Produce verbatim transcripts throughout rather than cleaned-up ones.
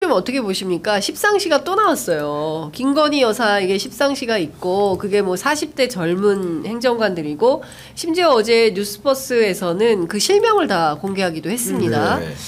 소장님은 어떻게 보십니까? 십상시가 또 나왔어요. 김건희 여사에게 십상시가 있고 그게 뭐 사십 대 젊은 행정관들이고 심지어 어제 뉴스버스에서는 그 실명을 다 공개하기도 했습니다. 네.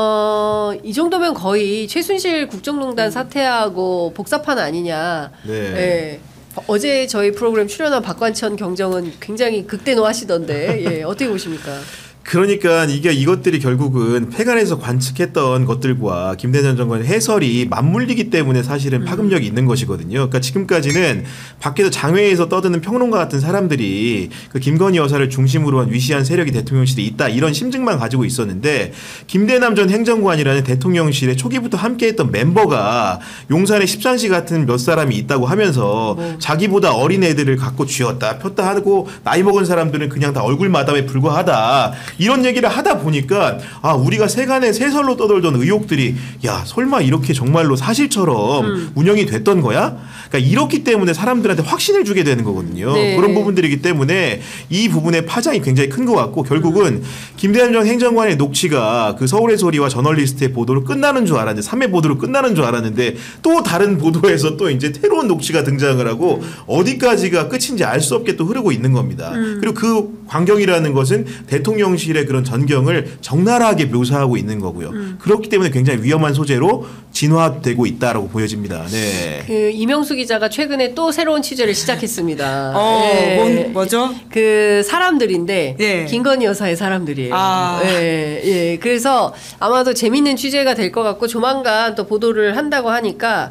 어, 이 정도면 거의 최순실 국정농단 사퇴하고 복사판 아니냐. 네. 예. 어제 저희 프로그램 출연한 박관천 경정은 굉장히 극대노하시던데 예, 어떻게 보십니까? 그러니까 이게 이것들이 결국은 폐간에서 관측했던 것들과 김대전 장관의 해설이 맞물리기 때문에 사실은 파급력이 있는 것이거든요. 그러니까 지금까지는 밖에서 장외에서 떠드는 평론가 같은 사람들이 그 김건희 여사를 중심으로 한 위시한 세력이 대통령실에 있다 이런 심증만 가지고 있었는데 김대남 전 행정관이라는 대통령실에 초기부터 함께했던 멤버가 용산에 십상시 같은 몇 사람이 있다고 하면서 뭐. 자기보다 어린 애들을 갖고 쥐었다 폈다 하고 나이 먹은 사람들은 그냥 다 얼굴 마담에 불과하다. 이런 얘기를 하다 보니까 아 우리가 세간에 세설로 떠돌던 의혹들이 야 설마 이렇게 정말로 사실처럼 음. 운영이 됐던 거야? 그러니까 이렇기 때문에 사람들한테 확신을 주게 되는 거거든요. 네. 그런 부분들이기 때문에 이 부분의 파장이 굉장히 큰 것 같고 결국은 음. 김대남 전 행정관의 녹취가 그 서울의 소리와 저널리스트의 보도로 끝나는 줄 알았는데 삼 회 보도로 끝나는 줄 알았는데 또 다른 보도에서 또 이제 새로운 녹취가 등장을 하고 음. 어디까지가 끝인지 알 수 없게 또 흐르고 있는 겁니다. 음. 그리고 그 광경이라는 것은 대통령실 의 그런 전경을 적나라하게 묘사하고 있는 거고요. 음. 그렇기 때문에 굉장히 위험한 소재로 진화되고 있다라고 보여집니다. 네. 그 이명수 기자가 최근에 또 새로운 취재를 시작했습니다. 어, 네. 뭔, 뭐죠? 그 사람들인데 네. 김건희 여사의 사람들이에요. 아. 예, 예. 그래서 아마도 재밌는 취재가 될 것 같고 조만간 또 보도를 한다고 하니까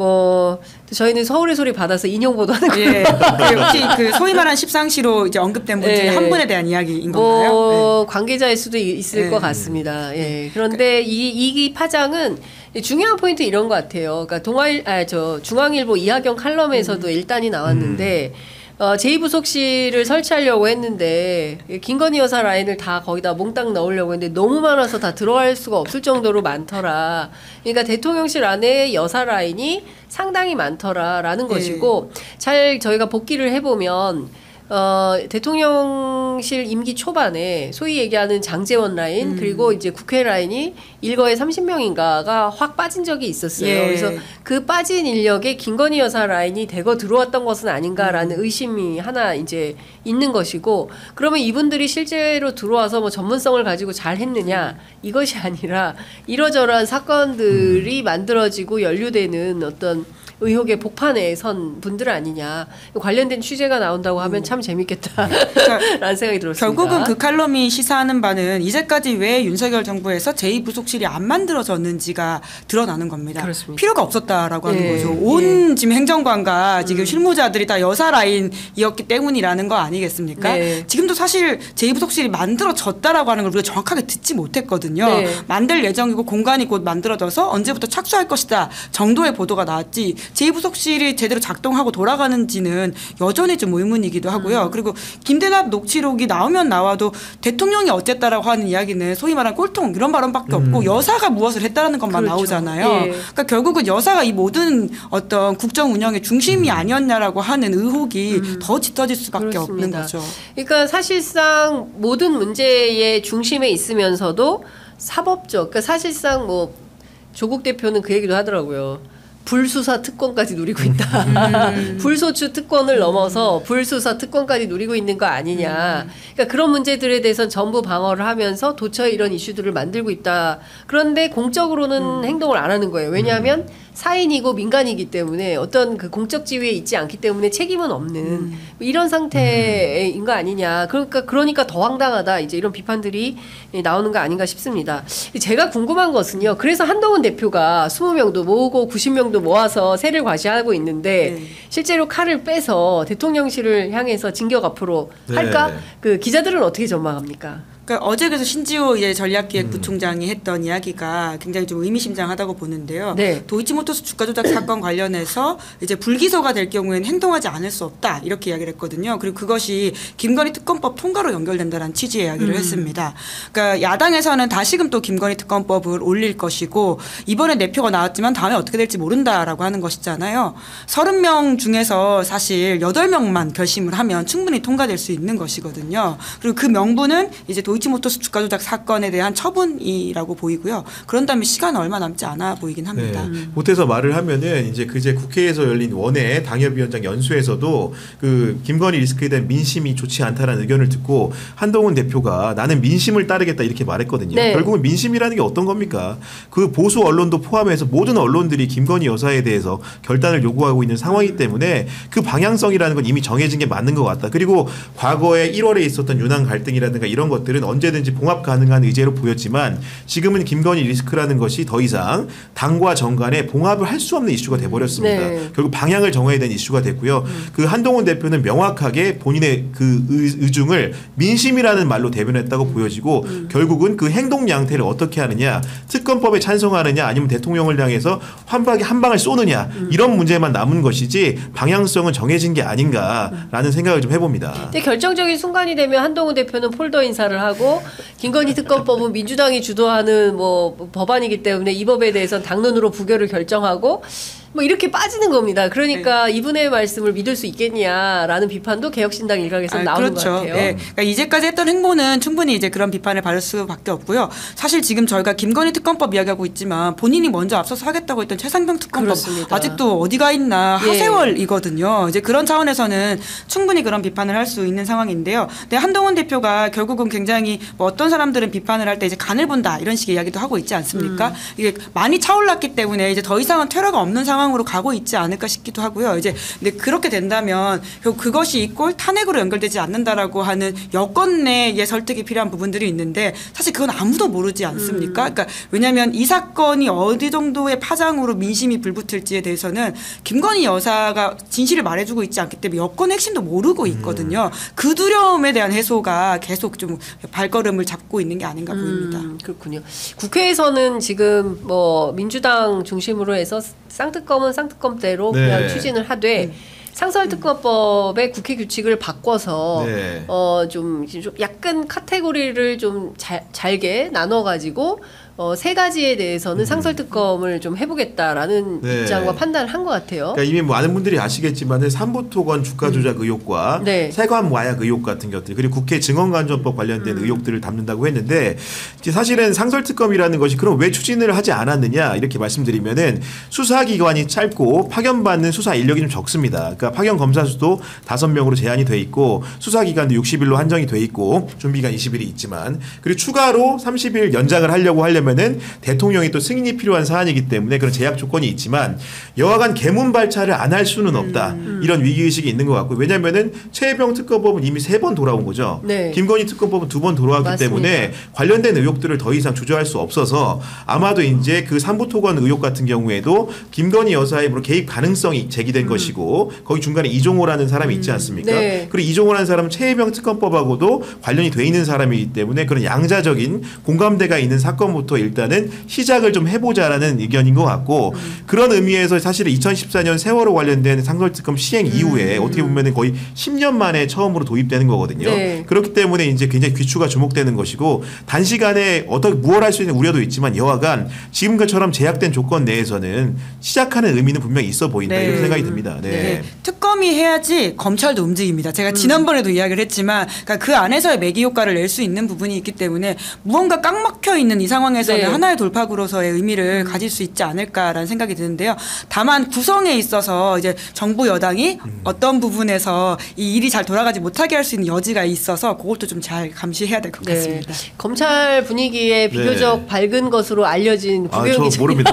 뭐 저희는 서울의 소리 받아서 인용 보도하는 거예요. 예. 혹시 그 소위 말한 십상시로 이제 언급된 분 중에 예. 한 분에 대한 이야기인 건가요? 뭐 네. 관계자일 수도 있을 예. 것 같습니다. 예. 그런데 이, 이 파장은 중요한 포인트 이런 것 같아요. 그러니까 동아일 아 저 중앙일보 이하경 칼럼에서도 음. 일단이 나왔는데. 음. 어, 제이 부속실을 설치하려고 했는데 김건희 여사 라인을 다 거기다 몽땅 넣으려고 했는데 너무 많아서 다 들어갈 수가 없을 정도로 많더라. 그러니까 대통령실 안에 여사 라인이 상당히 많더라라는 네. 것이고 잘 저희가 복기를 해보면 어, 대통령실 임기 초반에 소위 얘기하는 장제원 라인 음. 그리고 이제 국회 라인이 일거에 삼십 명인가가 확 빠진 적이 있었어요. 예. 그래서 그 빠진 인력에 김건희 여사 라인이 대거 들어왔던 것은 아닌가라는 음. 의심이 하나 이제 있는 것이고 그러면 이분들이 실제로 들어와서 뭐 전문성을 가지고 잘 했느냐 이것이 아니라 이러저러한 사건들이 음. 만들어지고 연루되는 어떤 의혹의 복판에 선 분들 아니냐 관련된 취재가 나온다고 하면 음. 참 재밌겠다라는 그러니까 생각이 들었습니다. 결국은 그 칼럼이 시사하는 바는 이제까지 왜 윤석열 정부에서 제이 부속실이 안 만들어졌는지가 드러나는 겁니다. 그렇습니다. 필요가 없었다라고 하는 네. 거죠. 온 네. 지금 행정관과 음. 지금 실무자들이 다 여사 라인이었기 때문이라는 거 아니겠습니까? 네. 지금도 사실 제이 부속실이 만들어졌다라고 하는 걸 우리가 정확하게 듣지 못했거든요. 네. 만들 예정이고 공간이 곧 만들어져서 언제부터 착수할 것이다 정도의 보도가 나왔지 제이 부속실이 제대로 작동하고 돌아가는지는 여전히 좀 의문이기도 하고요. 음. 그리고 김대남 녹취록이 나오면 나와도 대통령이 어쨌다라고 하는 이야기는 소위 말하는 꼴통 이런 발언밖에 음. 없고 여사가 무엇을 했다라는 것만 그렇죠. 나오잖아요. 예. 그러니까 결국은 여사가 이 모든 어떤 국정 운영의 중심이 음. 아니었냐라고 하는 의혹이 음. 더 짙어질 수밖에 그렇습니다. 없는 거죠. 그러니까 사실상 모든 문제의 중심에 있으면서도 사법적, 그러니까 사실상 뭐 조국 대표는 그 얘기도 하더라고요. 불수사 특권까지 누리고 있다. 음. 불소추 특권을 넘어서 불수사 특권까지 누리고 있는 거 아니냐. 그러니까 그런 문제들에 대해서는 전부 방어를 하면서 도처에 이런 이슈들을 만들고 있다. 그런데 공적으로는 음. 행동을 안 하는 거예요. 왜냐하면 음. 사인이고 민간이기 때문에 어떤 그 공적 지위에 있지 않기 때문에 책임은 없는 음. 이런 상태인 거 아니냐. 그러니까 그러니까 더 황당하다. 이제 이런 비판들이 나오는 거 아닌가 싶습니다. 제가 궁금한 것은요. 그래서 한동훈 대표가 이십 명도 모으고 구십 명도 모아서 세를 과시하고 있는데 네. 실제로 칼을 빼서 대통령실을 향해서 진격 앞으로 네. 할까? 그 기자들은 어떻게 전망합니까? 그러니까 어제 그래서 신지호 예 전략기획부총장이 했던 이야기가 굉장히 좀 의미심장하다고 보는데요. 네. 도이치모터스 주가 조작 사건 관련해서 이제 불기소가 될 경우에는 행동하지 않을 수 없다 이렇게 이야기를 했거든요. 그리고 그것이 김건희 특검법 통과로 연결된다는 취지의 이야기를 음. 했습니다. 그러니까 야당에서는 다시금 또 김건희 특검법을 올릴 것이고 이번에 내표가 나왔지만 다음에 어떻게 될지 모른다라고 하는 것이잖아요. 서른 명 중에서 사실 여덟 명만 결심을 하면 충분히 통과될 수 있는 것이거든요. 그리고 그 명분은 이제 도 도이치모터스 주가 조작 사건에 대한 처분이라고 보이고요. 그런 다음에 시간은 얼마 남지 않아 보이긴 합니다. 네. 보태서 말을 하면은 이제 그제 국회에서 열린 원외 당협위원장 연수에서도 그 김건희 리스크에 대한 민심이 좋지 않다라는 의견을 듣고 한동훈 대표가 나는 민심을 따르겠다 이렇게 말했거든요. 네. 결국은 민심이라는 게 어떤 겁니까? 그 보수 언론도 포함해서 모든 언론들이 김건희 여사에 대해서 결단을 요구하고 있는 상황이기 때문에 그 방향성이라는 건 이미 정해진 게 맞는 것 같다. 그리고 과거에 일월에 있었던 유난 갈등이라든가 이런 것들은 언제든지 봉합 가능한 의제로 보였지만 지금은 김건희 리스크라는 것이 더 이상 당과 정 간에 봉합을 할 수 없는 이슈가 돼버렸습니다. 네. 결국 방향을 정해야 되는 이슈가 됐고요. 음. 그 한동훈 대표는 명확하게 본인의 그 의, 의중을 민심이라는 말로 대변했다고 음. 보여지고 음. 결국은 그 행동 양태를 어떻게 하느냐, 특검법에 찬성하느냐, 아니면 대통령을 향해서 환박에 한 방을 쏘느냐 음. 이런 문제만 남은 것이지 방향성은 정해진 게 아닌가라는 음. 생각을 좀 해봅니다. 근데 결정적인 순간이 되면 한동훈 대표는 폴더 인사를 하고 김건희 특검법은 민주당이 주도하는 뭐 법안이기 때문에 이 법에 대해서는 당론으로 부결을 결정하고 뭐 이렇게 빠지는 겁니다. 그러니까 네. 이분의 말씀을 믿을 수 있겠냐라는 비판도 개혁신당 일각에서 아, 나오는 그렇죠. 것 같아요. 네. 그러니까 이제까지 했던 행보는 충분히 이제 그런 비판을 받을 수밖에 없고요. 사실 지금 저희가 김건희 특검법 이야기하고 있지만 본인이 먼저 앞서서 하겠다고 했던 최상병 특검법 그렇습니다. 아직도 어디가 있나 하세월이거든요. 예. 이제 그런 차원에서는 충분히 그런 비판을 할 수 있는 상황인데요. 근데 한동훈 대표가 결국은 굉장히 뭐 어떤 사람들은 비판을 할 때 이제 간을 본다 이런 식의 이야기도 하고 있지 않습니까? 음. 이게 많이 차올랐기 때문에 이제 더 이상은 퇴로가 없는 상황 으로 가고 있지 않을까 싶기도 하고요. 이제 근데 그렇게 된다면 결국 그것이 이꼴 탄핵으로 연결되지 않는다라고 하는 여권 내의 설득이 필요한 부분들이 있는데 사실 그건 아무도 모르지 않습니까? 음. 그러니까 왜냐하면 이 사건이 어디 정도의 파장으로 민심이 불붙을지에 대해서는 김건희 여사가 진실을 말해주고 있지 않기 때문에 여권 핵심도 모르고 있거든요. 음. 그 두려움에 대한 해소가 계속 좀 발걸음을 잡고 있는 게 아닌가 보입니다. 음, 그렇군요. 국회에서는 지금 뭐 민주당 중심으로 해서 쌍특검은 쌍특검대로 네. 그냥 추진을 하되 음. 상설특검법의 국회 규칙을 바꿔서 네. 어, 좀, 좀 약간 카테고리를 좀 잘, 잘게 나눠가지고 어, 세 가지에 대해서는 음. 상설특검을 좀 해보겠다라는 네. 입장과 판단을 한 것 같아요. 그러니까 이미 많은 분들이 아시겠지만 삼부토건 주가 조작 음. 의혹과 네. 세관 마약 의혹 같은 것들 그리고 국회 증언간접법 관련된 음. 의혹들을 담는다고 했는데 사실은 상설특검이라는 것이 그럼 왜 추진을 하지 않았느냐 이렇게 말씀드리면은 수사기관이 짧고 파견받는 수사 인력이 좀 적습니다. 그러니까 파견 검사 수도 다섯 명으로 제한이 돼 있고 수사기간도 육십 일로 한정이 돼 있고 준비기간 이십 일이 있지만 그리고 추가로 삼십 일 연장을 하려고 하려면 면은 대통령이 또 승인이 필요한 사안이기 때문에 그런 제약 조건이 있지만 여하간 개문 발차를 안 할 수는 없다. 음. 이런 위기의식이 있는 것 같고 왜냐하면은 최혜병 특검법은 이미 세 번 돌아온 거죠. 네. 김건희 특검법은 두 번 돌아왔기 맞습니다. 때문에 관련된 의혹들을 더 이상 주저할 수 없어서 아마도 이제 그 삼부토건 의혹 같은 경우에도 김건희 여사의 개입 가능성이 제기된 음. 것이고 거기 중간에 이종호라는 사람이 있지 않습니까? 음. 네. 그리고 이종호라는 사람은 최혜병 특검법하고도 관련이 돼 있는 사람이기 때문에 그런 양자적인 공감대가 있는 사건부터 일단은 시작을 좀 해보자라는 의견인 것 같고 음. 그런 의미에서 사실은 이천십사 년 세월호 관련된 상설특검 시행 이후에 음. 어떻게 보면 거의 십 년 만에 처음으로 도입되는 거거든요. 네. 그렇기 때문에 이제 굉장히 귀추가 주목되는 것이고 단시간에 어떻게 무엇 할 수 있는 우려도 있지만 여하간 지금처럼 제약된 조건 내에서는 시작하는 의미는 분명히 있어 보인다 네. 이렇게 생각이 듭니다. 네. 네. 특검이 해야지 검찰도 움직입니다. 제가 음. 지난번에도 이야기를 했지만 그러니까 그 안에서의 매기 효과를 낼 수 있는 부분이 있기 때문에 무언가 꽉 막혀 있는 이 상황에서는 네. 하나의 돌파구로서의 의미를 음. 가질 수 있지 않을까라는 생각이 드는데요. 다만 구성에 있어서 이제 정부 여당이 음. 어떤 부분에서 이 일이 잘 돌아가지 못하게 할 수 있는 여지가 있어서 그것도 좀 잘 감시해야 될 것 네. 같습니다. 검찰 분위기에 비교적 네. 밝은 것으로 알려진 부경이 아, 저 모릅니다.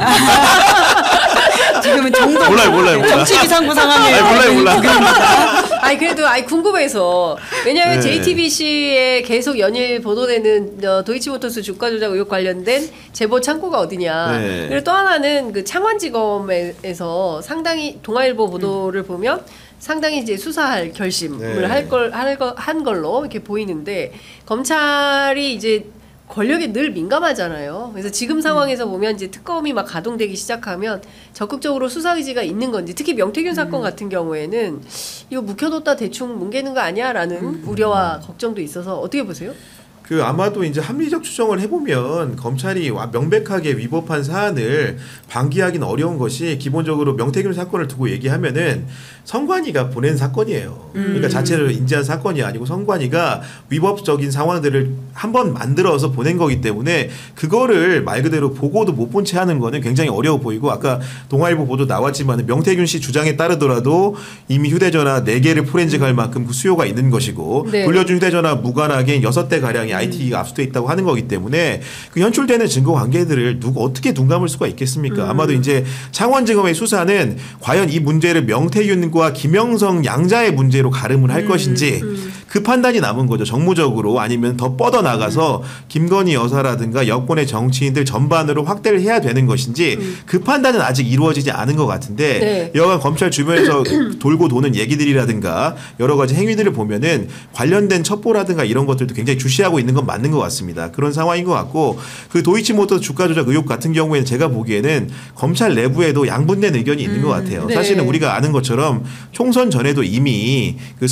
지금은 정도 몰라요, 몰라요, 몰라요. 정치기상부 상황에 아니, 몰라요, 몰라요. 아니 그래도 아니 궁금해서 왜냐하면 네. 제이티비씨에 계속 연일 보도되는 어, 도이치모터스 주가 조작 의혹 관련된 제보 창구가 어디냐. 네. 그리고 또 하나는 그 창원지검에서 상당히 동아일보 보도를 음. 보면. 상당히 이제 수사할 결심을 네. 할 걸, 할 거, 한 걸로 이렇게 보이는데 검찰이 이제 권력에 늘 민감하잖아요. 그래서 지금 상황에서 보면 이제 특검이 막 가동되기 시작하면 적극적으로 수사 의지가 있는 건지 특히 명태균 사건 음. 같은 경우에는 이거 묵혀뒀다 대충 뭉개는 거 아니야라는 음. 우려와 걱정도 있어서 어떻게 보세요? 그 아마도 이제 합리적 추정을 해보면 검찰이 명백하게 위법한 사안을 방기하기는 어려운 것이 기본적으로 명태균 사건을 두고 얘기하면은 성관이가 보낸 사건이에요. 음. 그러니까 자체를 인지한 사건이 아니고 성관이가 위법적인 상황들을 한번 만들어서 보낸 거기 때문에 그거를 말 그대로 보고도 못 본 채 하는 거는 굉장히 어려워 보이고 아까 동아일보 보도 나왔지만 명태균 씨 주장에 따르더라도 이미 휴대전화 네 개를 포렌식할 만큼 그 수요가 있는 것이고 네. 돌려준 휴대전화 무관하게 여섯 대 가량의 아이티가 압수돼 있다고 하는 거기 때문에 그 현출되는 증거 관계들을 누구 어떻게 눈 감을 수가 있겠습니까? 음. 아마도 이제 창원지검의 수사는 과연 이 문제를 명태균과 김영성 양자의 문제로 가름을 할 음. 것인지 음. 그 판단이 남은 거죠. 정무적으로 아니면 더 뻗어 나가서 음. 김건희 여사라든가 여권의 정치인들 전반으로 확대를 해야 되는 것인지 음. 그 판단은 아직 이루어지지 않은 것 같은데 네. 여간 검찰 주변에서 돌고 도는 얘기들이라든가 여러 가지 행위들을 보면은 관련된 첩보라든가 이런 것들도 굉장히 주시하고 있는 건 맞는 것 같습니다. 그런 상황인 것 같고 그 도이치모터 주가 조작 의혹 같은 경우에는 제가 보기에는 검찰 내부에도 양분된 의견이 있는 음. 것 같아요. 네. 사실은 우리가 아는 것처럼 총선 전에도 이미 그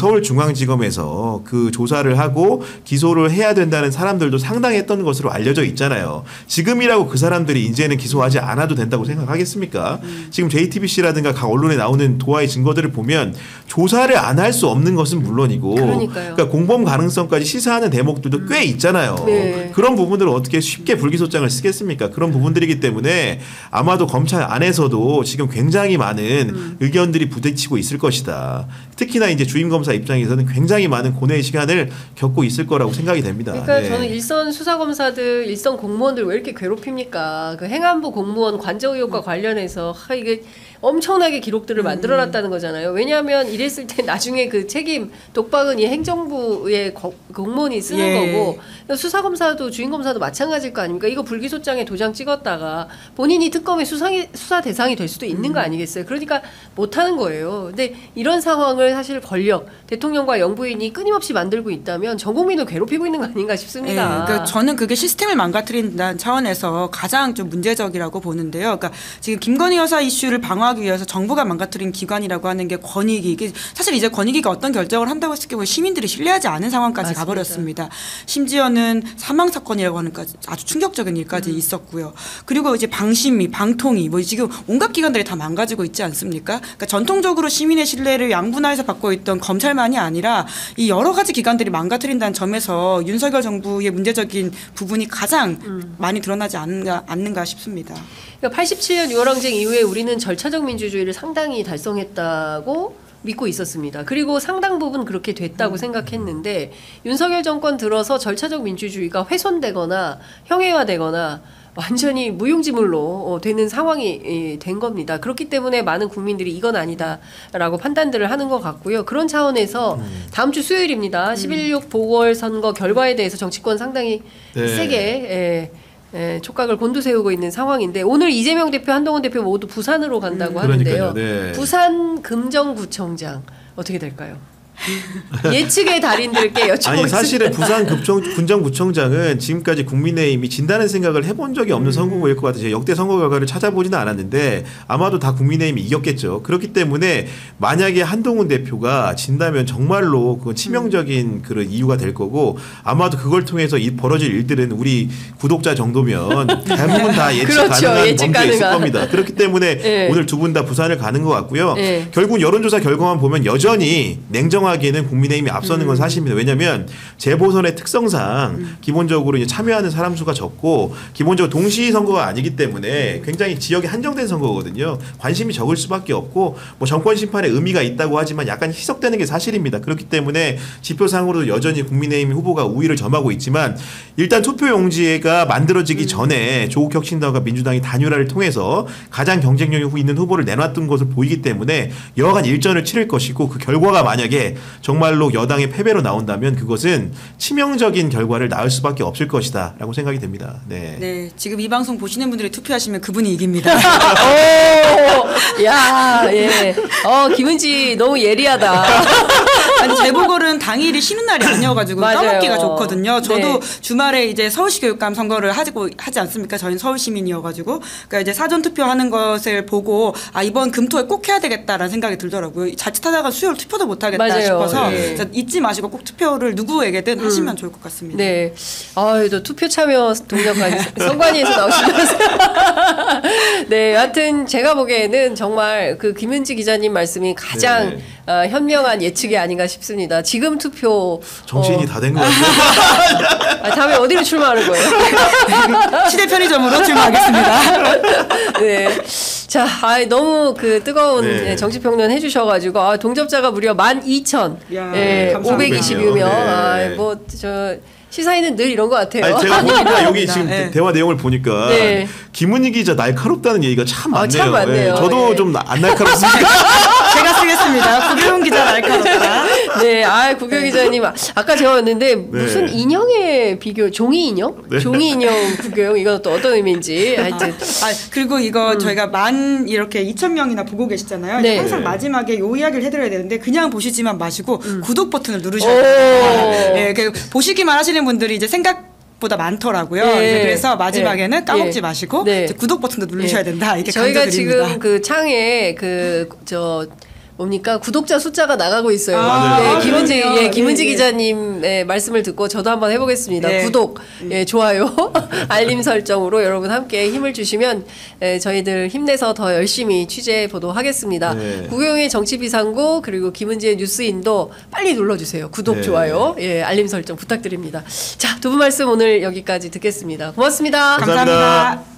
서울중앙지검에서 그 조사를 하고 기소를 해야 된다는 사람들도 상당했던 것으로 알려져 있잖아요. 지금이라고 그 사람들이 이제는 기소하지 않아도 된다고 생각하겠습니까? 음. 지금 제이티비씨라든가 각 언론에 나오는 도하의 증거들을 보면 조사를 안 할 수 없는 것은 물론이고 그러니까요. 그러니까 공범 가능성까지 시사하는 대목들도 꽤 있잖아요. 네. 그런 부분들을 어떻게 쉽게 불기소장을 쓰겠습니까? 그런 부분들이기 때문에 아마도 검찰 안에서도 지금 굉장히 많은 음. 의견들이 부딪히고 있을 것이다. 특히나 이제 주임 검사 입장에서는 굉장히 많은 고뇌의 시간을 겪고 있을 거라고 생각이 됩니다. 그러니까 네. 저는 일선 수사검사들, 일선 공무원들 왜 이렇게 괴롭힙니까? 그 행안부 공무원 관저 의혹과 관련해서 하, 이게 엄청나게 기록들을 만들어놨다는 거잖아요. 왜냐하면 이랬을 때 나중에 그 책임 독박은 이 행정부의 거, 공무원이 쓰는 예. 거고 수사검사도 주임검사도 마찬가지일 거 아닙니까? 이거 불기소장에 도장 찍었다가 본인이 특검의 수상이, 수사 대상이 될 수도 있는 거 아니겠어요? 그러니까 못하는 거예요. 근데 이런 상황을 사실 권력, 대통령과 영부인이 끊임없이 만들고 있다면 전 국민을 괴롭히고 있는 거 아닌가 싶습니다. 네, 그러니까 저는 그게 시스템을 망가뜨린다는 차원에서 가장 좀 문제적이라고 보는데요. 그러니까 지금 김건희 여사 이슈를 방어하기 위해서 정부가 망가뜨린 기관이라고 하는 게 권익위. 이게 사실 이제 권익위가 어떤 결정을 한다고 했을 경우에 시민들이 신뢰하지 않은 상황까지 맞습니다. 가버렸습니다. 심지어는 사망 사건이라고 하는 까지 아주 충격적인 일까지 음. 있었고요. 그리고 이제 방심위, 방통위, 뭐 지금 온갖 기관들이 다 망가지고 있지 않습니까? 그러니까 전통적으로 시민의 신뢰를 양분화해서 받고 있던 검찰만이 아니라 이 여러 가지 기관들이 망가뜨린다는 점에서 윤석열 정부의 문제적인 부분이 가장 음. 많이 드러나지 않는가, 않는가 싶습니다. 그러니까 팔십칠 년 유월 항쟁 이후에 우리는 절차적 민주주의를 상당히 달성했다고 믿고 있었습니다. 그리고 상당 부분 그렇게 됐다고 음. 생각했는데 윤석열 정권 들어서 절차적 민주주의가 훼손되거나 형해화되거나 완전히 무용지물로 되는 상황이 된 겁니다. 그렇기 때문에 많은 국민들이 이건 아니다라고 판단들을 하는 것 같고요. 그런 차원에서 음. 다음 주 수요일입니다. 음. 십일 육 보궐선거 결과에 대해서 정치권 상당히 네. 세게 예, 예, 촉각을 곤두세우고 있는 상황인데 오늘 이재명 대표, 한동훈 대표 모두 부산으로 간다고 음. 하는데요. 네. 부산 금정구청장 어떻게 될까요? 예측의 달인들께 여쭤보겠습니다. 아니 사실은 부산 급정, 군정구청장은 지금까지 국민의힘이 진다는 생각을 해본 적이 없는 음. 선거구일 것 같아요. 역대 선거 결과를 찾아보지는 않았는데 아마도 다 국민의힘이 이겼겠죠. 그렇기 때문에 만약에 한동훈 대표가 진다면 정말로 그 치명적인 그런 이유가 될 거고 아마도 그걸 통해서 이 벌어질 일들은 우리 구독자 정도면 대부분 다 예측 그렇죠. 가능한 예측 범주에 있을 가능한. 겁니다. 그렇기 때문에 네. 오늘 두 분 다 부산을 가는 것 같고요. 네. 결국 여론조사 결과만 보면 여전히 냉정한 하기에는 국민의힘이 앞서는 건 사실입니다. 왜냐하면 재보선의 특성상 음. 기본적으로 이제 참여하는 사람 수가 적고 기본적으로 동시 선거가 아니기 때문에 굉장히 지역이 한정된 선거거든요. 관심이 적을 수밖에 없고 뭐 정권 심판에 의미가 있다고 하지만 약간 희석되는 게 사실입니다. 그렇기 때문에 지표상으로도 여전히 국민의힘 후보가 우위를 점하고 있지만 일단 투표용지가 만들어지기 음. 전에 조국 혁신당과 민주당이 단일화를 통해서 가장 경쟁력이 있는 후보를 내놨던 것을 보이기 때문에 여하간 일전을 치를 것이고 그 결과가 만약에 정말로 여당의 패배로 나온다면 그것은 치명적인 결과를 낳을 수밖에 없을 것이다 라고 생각이 됩니다. 네. 네, 지금 이 방송 보시는 분들이 투표하시면 그분이 이깁니다. 오, 야, 예. 어, 김은지 너무 예리하다. 아니, 재보궐은 당일이 쉬는 날이 아니어가지고 맞아요. 까먹기가 좋거든요. 저도 네. 주말에 이제 서울시 교육감 선거를 하고 하지 않습니까? 저희는 서울 시민이어가지고 그러니까 이제 사전 투표하는 것을 보고 아 이번 금토에 꼭 해야 되겠다라는 생각이 들더라고요. 자칫하다가 수요일 투표도 못 하겠다 맞아요. 싶어서 네. 잊지 마시고 꼭 투표를 누구에게든 음. 하시면 좋을 것 같습니다. 네. 아, 또 투표 참여 동작까지 선관위에서 나오시면서. 네, 하여튼 제가 보기에는 정말 그 김은지 기자님 말씀이 가장 네. 어, 현명한 예측이 아닌가 싶습니다. 지금 투표 정신이 어, 다 된 것 같아요. 아, 다음에 어디로 출마하는 거예요? 시대 편의점으로 출마하겠습니다. 네. 자, 아, 너무 그 뜨거운 네. 정치평론 해주셔가지고 아, 동접자가 무려 만 이천 야, 예, 감사합니다. 오백이십여 명. 네. 아, 뭐 저 시사인은 늘 이런 것 같아요. 아니, 제가 보니까 여기 아닙니다. 지금 네. 대화 내용을 보니까 네. 김은희 기자 날카롭다는 얘기가 참 아, 많네요. 참 많네요. 예, 저도 예. 좀 안 날카롭습니다. 제가 쓰겠습니다. 구교훈 기자 날카롭다. 네, 아 구교 기자님 아, 아까 제가 왔는데 무슨 네. 인형의 비교, 종이 인형, 네. 종이 인형 구교형 이건 또 어떤 의미인지 하여튼 아 그리고 이거 저희가 만 이렇게 이천 명이나 보고 계시잖아요. 네. 항상 마지막에 요 이야기를 해드려야 되는데 그냥 보시지만 마시고 구독 버튼을 누르셔야 오. 돼요. 예, 그 보시기만 하시는 분들이 이제 생각 보다 많더라고요. 예. 그래서 마지막에는 예. 까먹지 예. 마시고 네. 이제 구독 버튼도 누르셔야 예. 된다. 이렇게 저희가 강조드립니다. 지금 그 창에 그 저 뭡니까 구독자 숫자가 나가고 있어요. 아, 네, 맞아요. 김은지 그러네요. 예, 김은지 예, 예. 기자님의 말씀을 듣고 저도 한번 해보겠습니다. 네. 구독, 예, 좋아요, 알림 설정으로 여러분 함께 힘을 주시면 예, 저희들 힘내서 더 열심히 취재 보도하겠습니다. 네. 구경의 정치비상고 그리고 김은지의 뉴스인도 빨리 눌러주세요. 구독, 네. 좋아요, 예, 알림 설정 부탁드립니다. 자, 두 분 말씀 오늘 여기까지 듣겠습니다. 고맙습니다. 감사합니다. 감사합니다.